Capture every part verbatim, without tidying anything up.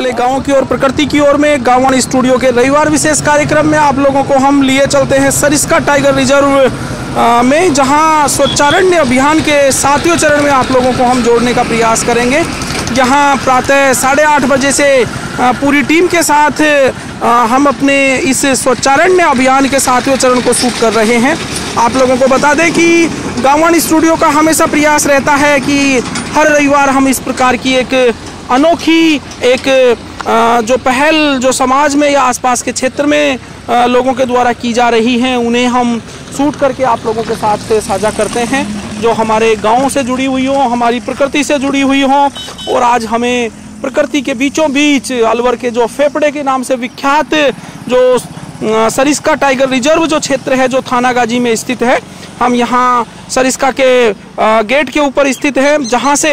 वाले गाँव की ओर, प्रकृति की ओर में गाँववाणी स्टूडियो के रविवार विशेष कार्यक्रम में आप लोगों को हम लिए चलते हैं सरिस्का टाइगर रिजर्व में, जहां स्वच्छारण्य अभियान के सातवें चरण में आप लोगों को हम जोड़ने का प्रयास करेंगे। यहाँ प्रातः साढ़े आठ बजे से पूरी टीम के साथ हम अपने इस स्वच्छारण्य अभियान के सातवें चरण को शूट कर रहे हैं। आप लोगों को बता दें कि गाँववाणी स्टूडियो का हमेशा प्रयास रहता है कि हर रविवार हम इस प्रकार की एक अनोखी एक जो पहल जो समाज में या आसपास के क्षेत्र में लोगों के द्वारा की जा रही हैं, उन्हें हम शूट करके आप लोगों के साथ साझा करते हैं, जो हमारे गाँव से जुड़ी हुई हो, हमारी प्रकृति से जुड़ी हुई हो। और आज हमें प्रकृति के बीचों बीच अलवर के जो फेफड़े के नाम से विख्यात जो सरिस्का टाइगर रिजर्व जो क्षेत्र है, जो थानागाजी में स्थित है, हम यहाँ सरिस्का के गेट के ऊपर स्थित है, जहाँ से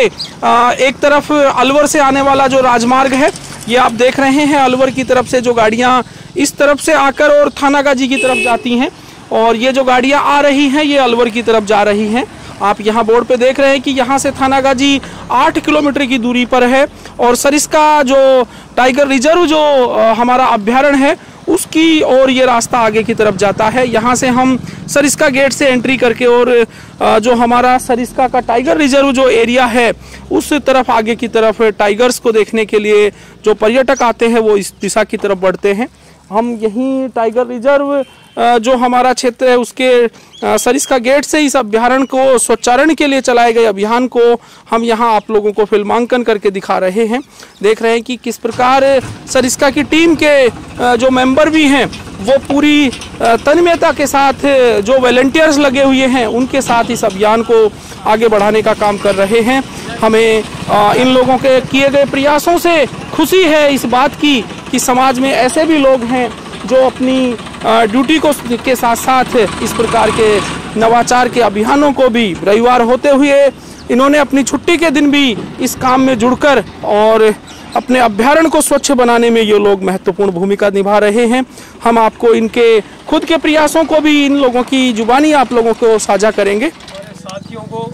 एक तरफ अलवर से आने वाला जो राजमार्ग है, ये आप देख रहे हैं। अलवर की तरफ से जो गाड़ियाँ इस तरफ से आकर और थानागाजी की तरफ जाती हैं, और ये जो गाड़ियाँ आ रही हैं ये अलवर की तरफ जा रही हैं। आप यहाँ बोर्ड पे देख रहे हैं कि यहाँ से थानागाजी आठ किलोमीटर की दूरी पर है, और सरिस्का जो टाइगर रिजर्व जो हमारा अभ्यारण्य है उसकी और ये रास्ता आगे की तरफ जाता है। यहाँ से हम सरिस्का गेट से एंट्री करके और जो हमारा सरिस्का का टाइगर रिजर्व जो एरिया है उस तरफ आगे की तरफ टाइगर्स को देखने के लिए जो पर्यटक आते हैं वो इस दिशा की तरफ बढ़ते हैं। हम यहीं टाइगर रिजर्व जो हमारा क्षेत्र है उसके सरिस्का गेट से इस अभ्यारण्य को स्वच्छारण के लिए चलाए गए अभियान को हम यहाँ आप लोगों को फिल्मांकन करके दिखा रहे हैं। देख रहे हैं कि किस प्रकार सरिस्का की टीम के जो मेंबर भी हैं वो पूरी तन्मयता के साथ, जो वॉलंटियर्स लगे हुए हैं उनके साथ इस अभियान को आगे बढ़ाने का काम कर रहे हैं। हमें इन लोगों के किए गए प्रयासों से खुशी है इस बात की कि समाज में ऐसे भी लोग हैं जो अपनी ड्यूटी को के साथ साथ इस प्रकार के नवाचार के अभियानों को भी रविवार होते हुए इन्होंने अपनी छुट्टी के दिन भी इस काम में जुड़कर और अपने अभ्यारण्य को स्वच्छ बनाने में ये लोग महत्वपूर्ण भूमिका निभा रहे हैं। हम आपको इनके खुद के प्रयासों को भी इन लोगों की जुबानी आप लोगों को साझा करेंगे। साथियों को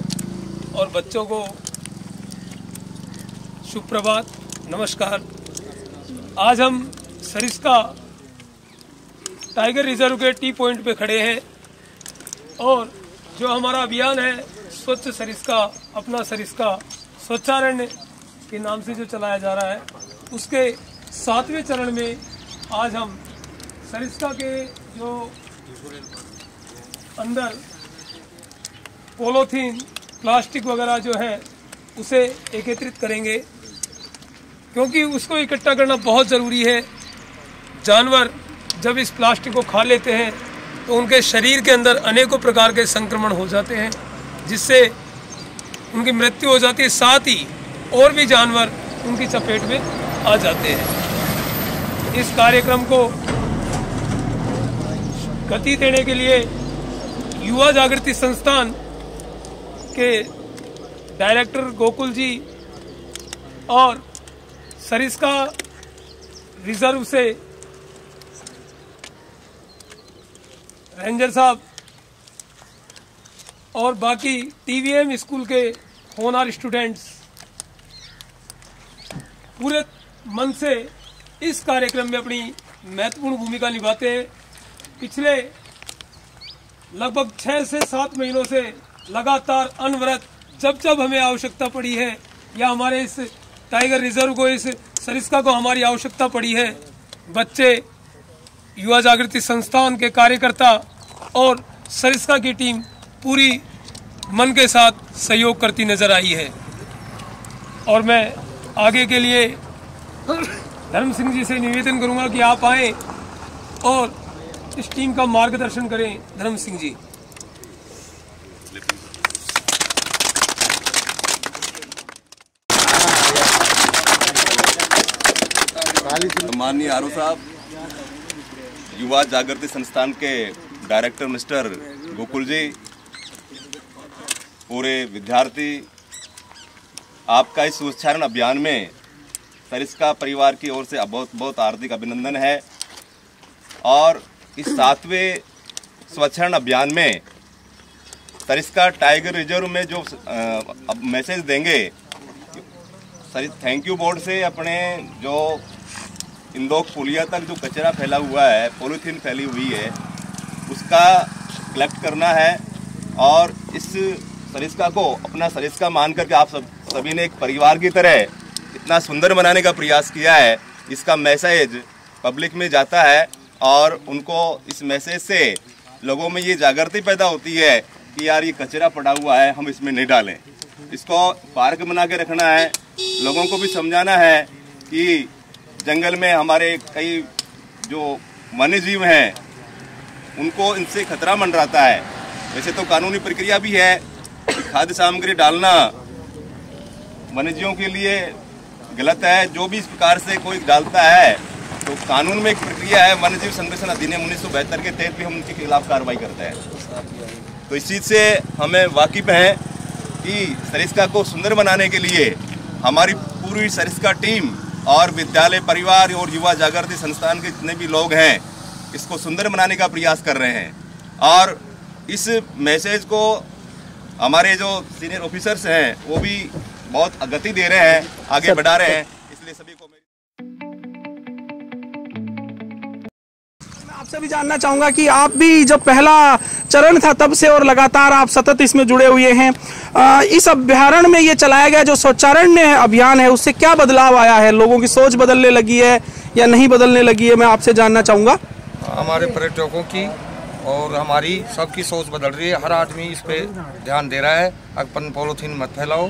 और बच्चों को शुभ प्रभात, नमस्कार। आज हम सरिस्का टाइगर रिजर्व के टी पॉइंट पे खड़े हैं, और जो हमारा अभियान है स्वच्छ सरिस्का अपना सरिस्का स्वच्छारण्य के नाम से जो चलाया जा रहा है, उसके सातवें चरण में आज हम सरिस्का के जो अंदर पॉलीथीन प्लास्टिक वगैरह जो है उसे एकत्रित करेंगे, क्योंकि उसको इकट्ठा करना बहुत ज़रूरी है। जानवर जब इस प्लास्टिक को खा लेते हैं तो उनके शरीर के अंदर अनेकों प्रकार के संक्रमण हो जाते हैं, जिससे उनकी मृत्यु हो जाती है, साथ ही और भी जानवर उनकी चपेट में आ जाते हैं। इस कार्यक्रम को गति देने के लिए युवा जागृति संस्थान के डायरेक्टर गोकुल जी और सरिस्का रिजर्व से रेंजर साहब और बाकी टीवीएम स्कूल के होनहार स्टूडेंट्स पूरे मन से इस कार्यक्रम में अपनी महत्वपूर्ण भूमिका निभाते हैं। पिछले लगभग छः से सात महीनों से लगातार अनवरत जब जब हमें आवश्यकता पड़ी है या हमारे इस टाइगर रिजर्व को, इस सरिस्का को हमारी आवश्यकता पड़ी है, बच्चे, युवा जागृति संस्थान के कार्यकर्ता और सरिस्का की टीम पूरी मन के साथ सहयोग करती नजर आई है। और मैं आगे के लिए धर्म सिंह जी से निवेदन करूंगा कि आप आए और इस टीम का मार्गदर्शन करें। धर्म सिंह जी। माननीय आर ओ साहब, युवा जागृति संस्थान के डायरेक्टर मिस्टर गोकुल जी, पूरे विद्यार्थी, आपका इस स्वच्छारण अभियान में सरिस्का परिवार की ओर से बहुत बहुत हार्दिक अभिनंदन है। और इस सातवें स्वच्छारण अभियान में सरिस्का टाइगर रिजर्व में जो मैसेज देंगे, सर थैंक यू बोर्ड से अपने जो इंदौर पुलिया तक जो कचरा फैला हुआ है, पॉलीथीन फैली हुई है, उसका कलेक्ट करना है और इस सरिस्का को अपना सरिस्का मान करके आप सब सभी ने एक परिवार की तरह इतना सुंदर बनाने का प्रयास किया है। इसका मैसेज पब्लिक में जाता है और उनको इस मैसेज से लोगों में ये जागृति पैदा होती है कि यार ये कचरा पड़ा हुआ है, हम इसमें नहीं डालें, इसको पार्क बना के रखना है। लोगों को भी समझाना है कि जंगल में हमारे कई जो वन्य जीव हैं उनको इनसे खतरा मंडराता है। वैसे तो कानूनी प्रक्रिया भी है कि खाद्य सामग्री डालना वन्य जीवों के लिए गलत है। जो भी इस प्रकार से कोई डालता है तो कानून में एक प्रक्रिया है, वन्य जीव संरक्षण अधिनियम उन्नीस सौ बहत्तर के तहत भी हम उनके खिलाफ कार्रवाई करते हैं। तो इस चीज़ से हमें वाकिफ हैं कि सरिस्का को सुंदर बनाने के लिए हमारी पूरी सरिस्का टीम और विद्यालय, परिवार और युवा जागृति संस्थान के जितने भी लोग हैं इसको सुंदर बनाने का प्रयास कर रहे हैं। और इस मैसेज को हमारे जो सीनियर ऑफिसर्स हैं वो भी बहुत गति दे रहे हैं, आगे बढ़ा रहे हैं। इसलिए सभी को आपसे भी जानना चाहूंगा कि आप भी जब पहला चरण था तब से और लगातार आप सतत इसमें जुड़े हुए हैं, आ, इस अभ्यारण्य में ये चलाया गया जो स्वच्छारण्य अभियान है उससे क्या बदलाव आया है? लोगों की सोच बदलने लगी है या नहीं बदलने लगी है, मैं आपसे जानना चाहूंगा। हमारे पर्यटकों की और हमारी सबकी सोच बदल रही है। हर आदमी इस पे ध्यान दे रहा है, अपन पॉलीथीन मत फैलाओ।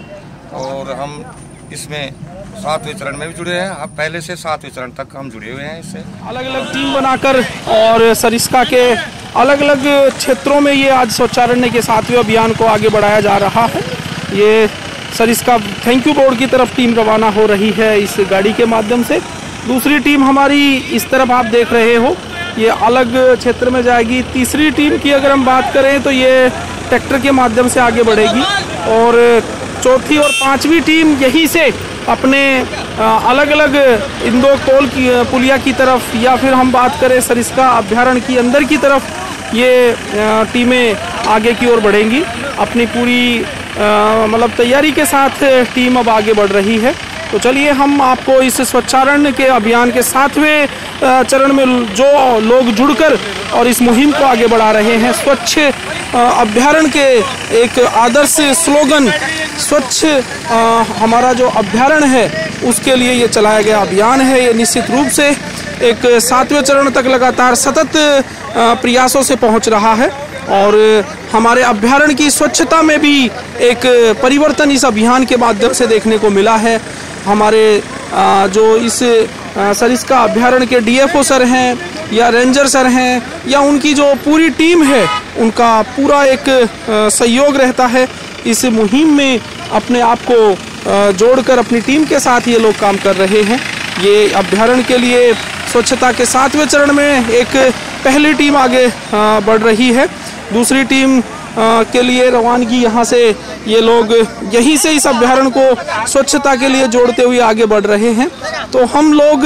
और हम इसमें सातवें चरण में भी जुड़े हैं, अब पहले से सातवें चरण तक हम जुड़े हुए हैं। इससे अलग अलग टीम बनाकर और सरिस्का के अलग अलग क्षेत्रों में ये आज स्वच्छारण्य के सातवें अभियान को आगे बढ़ाया जा रहा है। ये सरिस्का थैंक यू बोर्ड की तरफ टीम रवाना हो रही है इस गाड़ी के माध्यम से। दूसरी टीम हमारी इस तरफ आप देख रहे हो ये अलग क्षेत्र में जाएगी। तीसरी टीम की अगर हम बात करें तो ये ट्रैक्टर के माध्यम से आगे बढ़ेगी और चौथी और पांचवी टीम यहीं से अपने अलग अलग इंदौर पोल की पुलिया की तरफ या फिर हम बात करें सरिस्का अभ्यारण्य की अंदर की तरफ ये टीमें आगे की ओर बढ़ेंगी। अपनी पूरी मतलब तैयारी के साथ टीम अब आगे बढ़ रही है। तो चलिए हम आपको इस स्वच्छारण्य के अभियान के सातवें चरण में जो लोग जुड़कर और इस मुहिम को आगे बढ़ा रहे हैं, स्वच्छ अभ्यारण्य के एक आदर्श स्लोगन स्वच्छ हमारा जो अभ्यारण्य है उसके लिए ये चलाया गया अभियान है। ये निश्चित रूप से एक सातवें चरण तक लगातार सतत प्रयासों से पहुंच रहा है और हमारे अभ्यारण्य की स्वच्छता में भी एक परिवर्तन इस अभियान के माध्यम से देखने को मिला है। हमारे जो इस सरिस्का अभ्यारण्य के डीएफओ सर हैं या रेंजर सर हैं या उनकी जो पूरी टीम है उनका पूरा एक सहयोग रहता है इस मुहिम में। अपने आप को जोड़कर अपनी टीम के साथ ये लोग काम कर रहे हैं। ये अभ्यारण्य के लिए स्वच्छता के सातवें चरण में एक पहली टीम आगे बढ़ रही है। दूसरी टीम के लिए रवानगी यहाँ से ये लोग यहीं से इस अभ्यारण्य को स्वच्छता के लिए जोड़ते हुए आगे बढ़ रहे हैं। तो हम लोग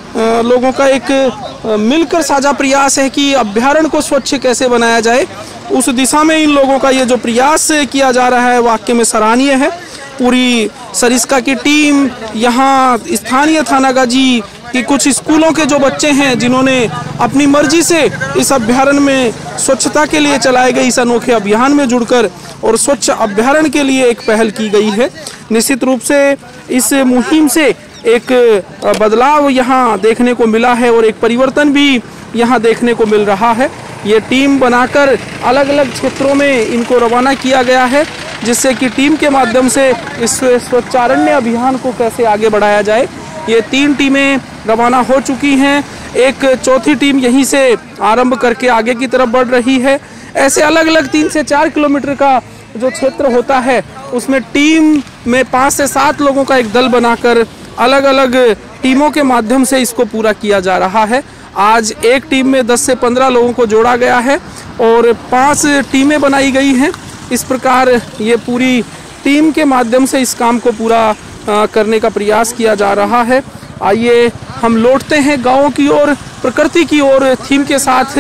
लोगों का एक मिलकर साझा प्रयास है कि अभ्यारण्य को स्वच्छ कैसे बनाया जाए, उस दिशा में इन लोगों का ये जो प्रयास किया जा रहा है वाकई में सराहनीय है। पूरी सरिस्का की टीम, यहाँ स्थानीय थानागाजी कि कुछ स्कूलों के जो बच्चे हैं जिन्होंने अपनी मर्जी से इस अभ्यारण्य में स्वच्छता के लिए चलाए गए इस अनोखे अभियान में जुड़कर और स्वच्छ अभ्यारण्य के लिए एक पहल की गई है। निश्चित रूप से इस मुहिम से एक बदलाव यहाँ देखने को मिला है और एक परिवर्तन भी यहाँ देखने को मिल रहा है। ये टीम बनाकर अलग अलग क्षेत्रों में इनको रवाना किया गया है जिससे कि टीम के माध्यम से इस स्वच्छारण्य अभियान को कैसे आगे बढ़ाया जाए। ये तीन टीमें रवाना हो चुकी हैं, एक चौथी टीम यहीं से आरंभ करके आगे की तरफ बढ़ रही है। ऐसे अलग अलग तीन से चार किलोमीटर का जो क्षेत्र होता है उसमें टीम में पाँच से सात लोगों का एक दल बनाकर अलग अलग टीमों के माध्यम से इसको पूरा किया जा रहा है। आज एक टीम में दस से पंद्रह लोगों को जोड़ा गया है और पांच टीमें बनाई गई हैं। इस प्रकार ये पूरी टीम के माध्यम से इस काम को पूरा करने का प्रयास किया जा रहा है। आइए हम लौटते हैं गाँवों की ओर, प्रकृति की ओर। थीम के साथ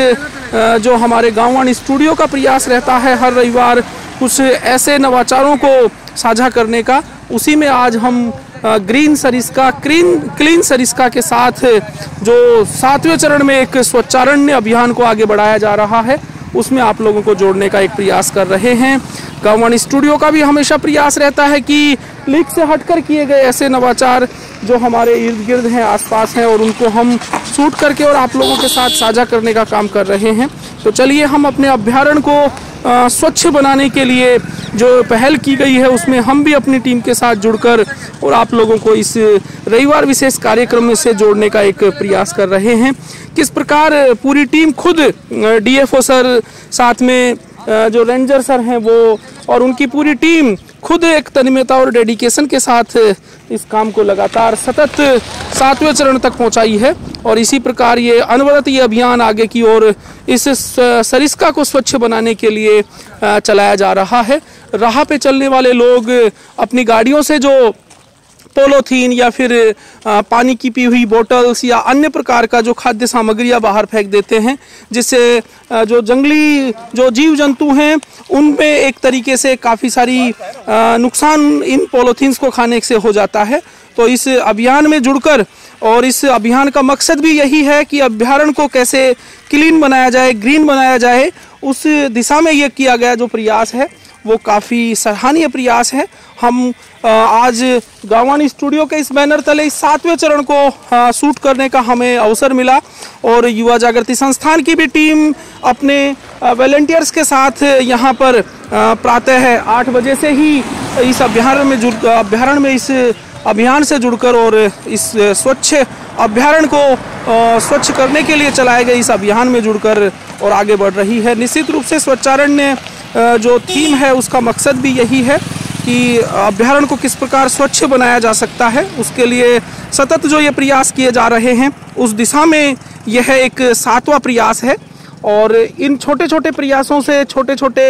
जो हमारे गाँववाणी स्टूडियो का प्रयास रहता है हर रविवार कुछ ऐसे नवाचारों को साझा करने का, उसी में आज हम green Sariska clean clean Sariska के साथ जो सातवें चरण में एक स्वच्छारण्य अभियान को आगे बढ़ाया जा रहा है, उसमें आप लोगों को जोड़ने का एक प्रयास कर रहे हैं। गांववाणी स्टूडियो का भी हमेशा प्रयास रहता है कि लीक से हटकर किए गए ऐसे नवाचार जो हमारे इर्द गिर्द हैं, आसपास हैं, और उनको हम शूट करके और आप लोगों के साथ साझा करने का काम कर रहे हैं। तो चलिए हम अपने अभ्यारण्य को आ, स्वच्छ बनाने के लिए जो पहल की गई है उसमें हम भी अपनी टीम के साथ जुड़कर और आप लोगों को इस रविवार विशेष कार्यक्रम से जोड़ने का एक प्रयास कर रहे हैं। किस प्रकार पूरी टीम खुद, डीएफओ सर, साथ में जो रेंजर सर हैं वो, और उनकी पूरी टीम खुद एक तन्मयता और डेडिकेशन के साथ इस काम को लगातार सतत सातवें चरण तक पहुंचाई है। और इसी प्रकार ये अनवरत ये अभियान आगे की ओर इस सरिस्का को स्वच्छ बनाने के लिए चलाया जा रहा है। राह पे चलने वाले लोग अपनी गाड़ियों से जो पोलोथीन या फिर पानी की पी हुई बोतल्स या अन्य प्रकार का जो खाद्य सामग्रियां बाहर फेंक देते हैं, जिससे जो जंगली जो जीव जंतु हैं उनमें एक तरीके से काफ़ी सारी नुकसान इन पोलोथीन्स को खाने से हो जाता है। तो इस अभियान में जुड़कर, और इस अभियान का मकसद भी यही है कि अभ्यारण्य को कैसे क्लीन बनाया जाए, ग्रीन बनाया जाए, उस दिशा में ये किया गया जो प्रयास है वो काफ़ी सराहनीय प्रयास है। हम आज गांववाणी स्टूडियो के इस बैनर तले इस सातवें चरण को शूट करने का हमें अवसर मिला, और युवा जागृति संस्थान की भी टीम अपने वॉलंटियर्स के साथ यहाँ पर प्रातः आठ बजे से ही इस अभ्यारण्य में जुड़ अभ्यारण्य में इस अभियान से जुड़कर और इस स्वच्छ अभ्यारण्य को स्वच्छ करने के लिए चलाए गए इस अभियान में जुड़कर और आगे बढ़ रही है। निश्चित रूप से स्वच्छारण्य जो थीम है उसका मकसद भी यही है कि अभ्यारण्य को किस प्रकार स्वच्छ बनाया जा सकता है, उसके लिए सतत जो ये प्रयास किए जा रहे हैं उस दिशा में यह एक सातवां प्रयास है। और इन छोटे छोटे प्रयासों से, छोटे छोटे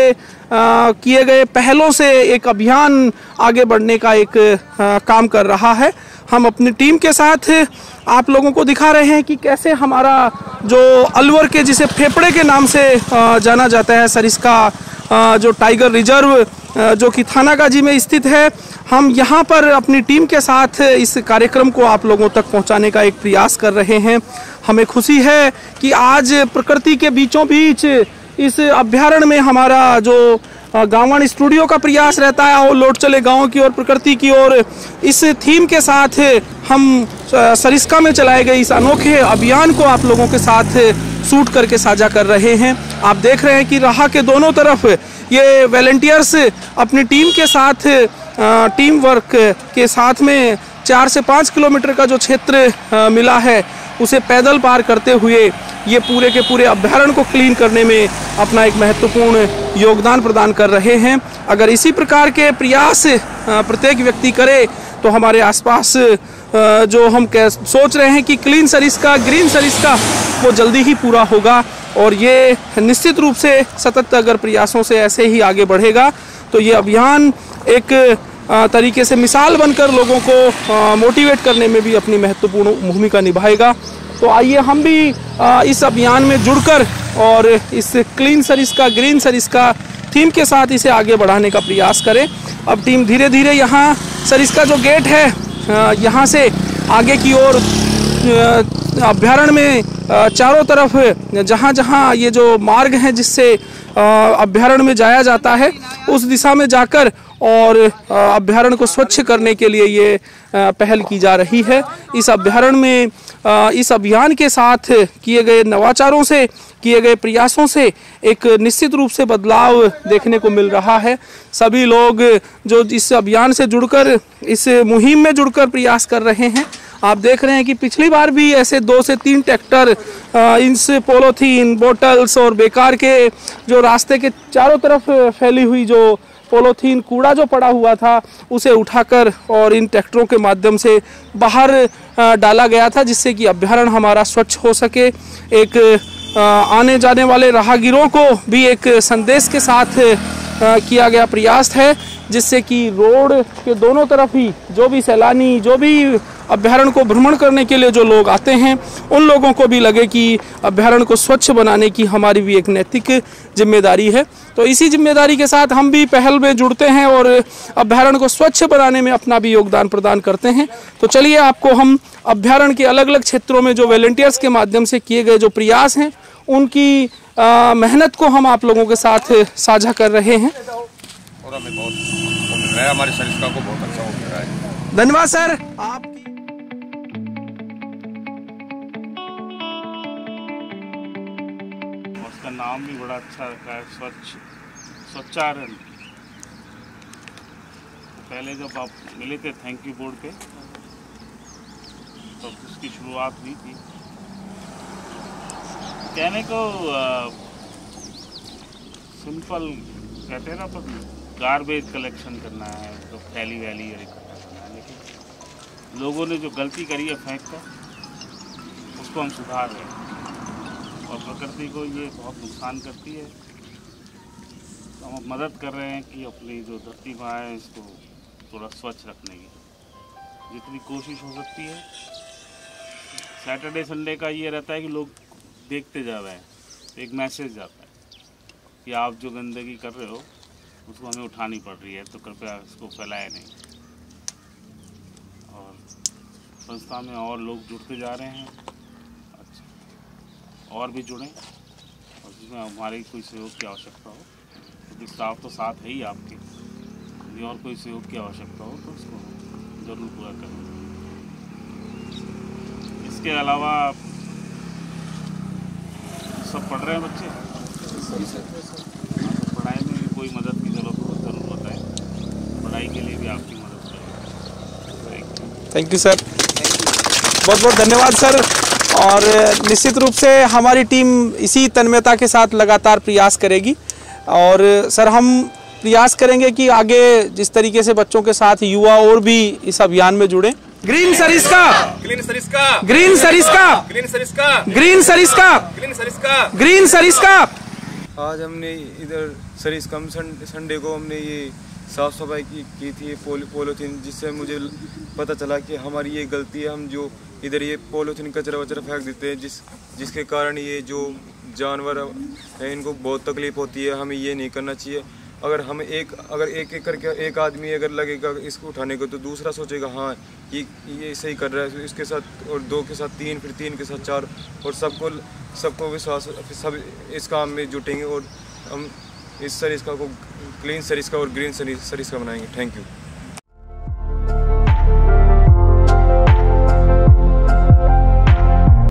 किए गए पहलों से एक अभियान आगे बढ़ने का एक आ, काम कर रहा है। हम अपनी टीम के साथ आप लोगों को दिखा रहे हैं कि कैसे हमारा जो अलवर के, जिसे फेफड़े के नाम से आ, जाना जाता है, सरिस्का जो टाइगर रिजर्व जो कि थानागाजी में स्थित है, हम यहाँ पर अपनी टीम के साथ इस कार्यक्रम को आप लोगों तक पहुँचाने का एक प्रयास कर रहे हैं। हमें खुशी है कि आज प्रकृति के बीचों बीच इस अभ्यारण्य में हमारा जो गांववाणी स्टूडियो का प्रयास रहता है और लौट चले गांव की ओर, प्रकृति की ओर, इस थीम के साथ हम सरिस्का में चलाए गए इस अनोखे अभियान को आप लोगों के साथ शूट करके साझा कर रहे हैं। आप देख रहे हैं कि राह के दोनों तरफ ये वॉलंटियर्स अपनी टीम के साथ, टीम वर्क के साथ में चार से पाँच किलोमीटर का जो क्षेत्र मिला है उसे पैदल पार करते हुए ये पूरे के पूरे अभ्यारण्य को क्लीन करने में अपना एक महत्वपूर्ण योगदान प्रदान कर रहे हैं। अगर इसी प्रकार के प्रयास प्रत्येक व्यक्ति करे तो हमारे आसपास जो हम कह सोच रहे हैं कि क्लीन सरिस्का, ग्रीन सरिस्का, वो जल्दी ही पूरा होगा। और ये निश्चित रूप से सतत अगर प्रयासों से ऐसे ही आगे बढ़ेगा तो ये अभियान एक तरीके से मिसाल बनकर लोगों को मोटिवेट करने में भी अपनी महत्वपूर्ण भूमिका निभाएगा। तो आइए हम भी इस अभियान में जुड़कर और इस clean Sariska, green Sariska theme के साथ इसे आगे बढ़ाने का प्रयास करें। अब टीम धीरे धीरे यहाँ सरिस्का जो गेट है यहाँ से आगे की ओर अभ्यारण्य में चारों तरफ जहाँ जहाँ ये जो मार्ग हैं जिससे अभ्यारण्य में जाया जाता है उस दिशा में जाकर और अभ्यारण्य को स्वच्छ करने के लिए ये पहल की जा रही है। इस अभ्यारण्य में इस अभियान के साथ किए गए नवाचारों से, किए गए प्रयासों से एक निश्चित रूप से बदलाव देखने को मिल रहा है। सभी लोग जो इस अभियान से जुड़कर, इस मुहिम में जुड़कर प्रयास कर रहे हैं। आप देख रहे हैं कि पिछली बार भी ऐसे दो से तीन ट्रैक्टर इस पॉलीथीन, बोतल्स और बेकार के जो रास्ते के चारों तरफ फैली हुई जो पॉलीथीन कूड़ा जो पड़ा हुआ था उसे उठाकर और इन ट्रैक्टरों के माध्यम से बाहर डाला गया था, जिससे कि अभ्यारण्य हमारा स्वच्छ हो सके। एक आने जाने वाले राहगीरों को भी एक संदेश के साथ किया गया प्रयास है, जिससे कि रोड के दोनों तरफ ही जो भी सैलानी, जो भी अभ्यारण्य को भ्रमण करने के लिए जो लोग आते हैं उन लोगों को भी लगे कि अभ्यारण्य को स्वच्छ बनाने की हमारी भी एक नैतिक जिम्मेदारी है। तो इसी जिम्मेदारी के साथ हम भी पहल में जुड़ते हैं और अभ्यारण्य को स्वच्छ बनाने में अपना भी योगदान प्रदान करते हैं। तो चलिए आपको हम अभ्यारण्य के अलग अलग क्षेत्रों में जो वॉलंटियर्स के माध्यम से किए गए जो प्रयास हैं उनकी आ, मेहनत को हम आप लोगों के साथ साझा कर रहे हैं। और हमें बहुत मिल रहा है, हमारे सरिस्का को बहुत अच्छा हो रहा है। धन्यवाद सर। आप उसका नाम भी बड़ा अच्छा रखा है, स्वच्छ स्वच्छारण। पहले जब आप मिले थे थैंक यू बोर्ड पे तो उसकी शुरुआत हुई थी। कहने को सिंपल कहते हैं ना, पर गार्बेज कलेक्शन करना है, तो थैली वैली इकट्ठा करना है, लेकिन लोगों ने जो गलती करी है फेंक कर उसको हम सुधार रहे हैं और प्रकृति को ये बहुत नुकसान करती है। तो हम मदद कर रहे हैं कि अपनी जो धरती माँ है इसको थोड़ा स्वच्छ रखने की जितनी कोशिश हो सकती है। सैटरडे संडे का ये रहता है कि लोग देखते जा रहे हैं, तो एक मैसेज जाता है कि आप जो गंदगी कर रहे हो उसको हमें उठानी पड़ रही है, तो कृपया इसको फैलाए नहीं। और संस्था में और लोग जुड़ते जा रहे हैं, अच्छा और भी जुड़ें, और जिसमें हमारी कोई सहयोग की आवश्यकता हो, क्योंकि तो स्टाफ तो साथ है ही आपके, यदि और कोई सहयोग की आवश्यकता हो तो उसको ज़रूर पूरा करें। इसके अलावा सब पढ़ रहे हैं बच्चे, पढ़ाई में भी कोई मदद की जरूरत हो जरूर बताएं, पढ़ाई के लिए भी आपकी मदद करें। थैंक यू सर, बहुत बहुत धन्यवाद सर। और निश्चित रूप से हमारी टीम इसी तन्मयता के साथ लगातार प्रयास करेगी और सर हम प्रयास करेंगे कि आगे जिस तरीके से बच्चों के साथ युवा और भी इस अभियान में जुड़े। Green Sariska, green Sariska, green Sariska, green Sariska, green Sariska, green Sariska, green Sariska. आज हमने इधर सरिस्का संडे को हमने ये साफ सफाई की की थी पोल पॉलीथीन, जिससे मुझे पता चला कि हमारी ये गलती है, हम जो इधर ये पॉलीथीन कचरा वचरा फेंक देते हैं, जिस जिसके कारण ये जो जानवर हैं इनको बहुत तकलीफ होती है। हमें ये नहीं करना चाहिए। अगर हम एक अगर एक एक करके एक आदमी अगर लगेगा इसको उठाने को, तो दूसरा सोचेगा हाँ ये ये सही कर रहा है, इसके साथ और दो के साथ तीन, फिर तीन के साथ चार, और सबको सबको विश्वास सब इस काम में जुटेंगे और हम इस सरिस्का को क्लीन सरिस्का और ग्रीन सरिस्का बनाएंगे। Thank you.